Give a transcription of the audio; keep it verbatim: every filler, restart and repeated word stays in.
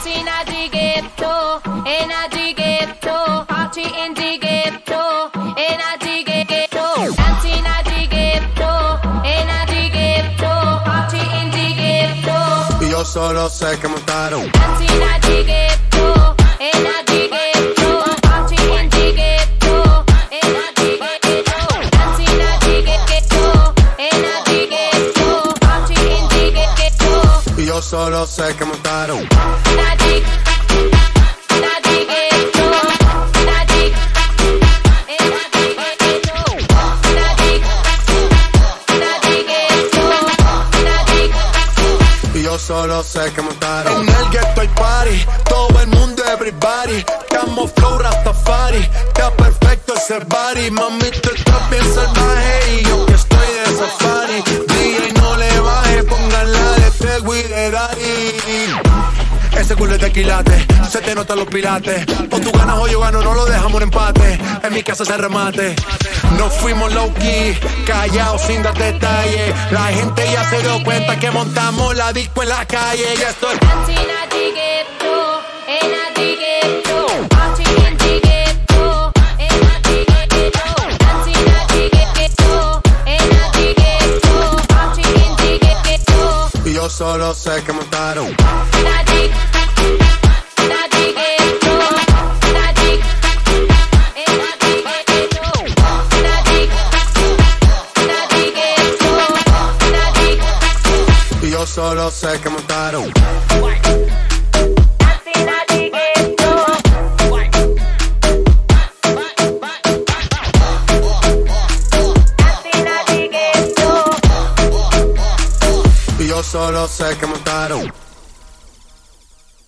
Dancing at the ghetto, in at the ghetto, party in the ghetto, in at the ghetto. Dancing at the ghetto, in at the ghetto, party in the ghetto. Y yo solo sé que montaron. Dancing at the ghetto, in at the ghetto, party in the ghetto, in at the ghetto. Dancing at the ghetto, in at the ghetto, party in the ghetto. Y yo solo sé que montaron. Daddy, daddy ghetto, daddy, in daddy ghetto, daddy, daddy ghetto, daddy. Y yo solo sé que montaron. En el ghetto hay party, todo el mundo everybody. Camo flow Rastafari, está perfecto ese body. Mami, tú estás bien salvaje y yo que estoy de safari. D J no le baje, pónganla de Tego y de Daddy. Ese culo es de quilate, se te notan los pilates. O tú ganas o yo gano, no lo dejamos en empate. En mi casa se remate. Nos fuimos low key, callados sin dar detalles. La gente ya se dio cuenta que montamos la disco en la calle. Ya estoy. Dancing at the ghetto, in at the ghetto, party in the ghetto, in at the ghetto. Dancing at the ghetto, in at the ghetto, party in the ghetto. Y yo solo sé que montaron. Daddy, daddy ghetto, daddy, in daddy ghetto, daddy, daddy ghetto, daddy. Y yo solo sé que montaron. Dancing at the ghetto. Dancing at the ghetto. Y yo solo sé que montaron.